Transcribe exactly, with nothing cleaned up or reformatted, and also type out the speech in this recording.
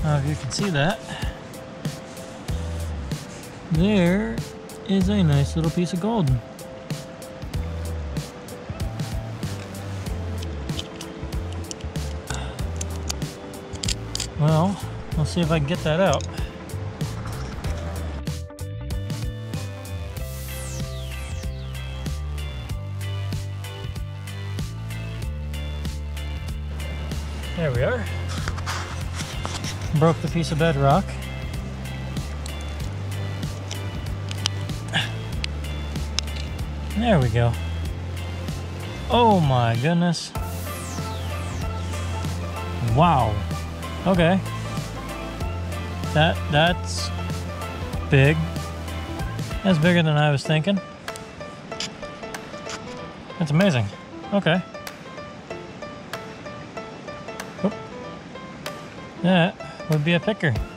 Now if you can see that, there is a nice little piece of gold. Well, we'll see if I can get that out. There we are. Broke the piece of bedrock. There we go. Oh my goodness. Wow. Okay. That that's big. That's bigger than I was thinking. That's amazing. Okay. Oop. That would be a picker.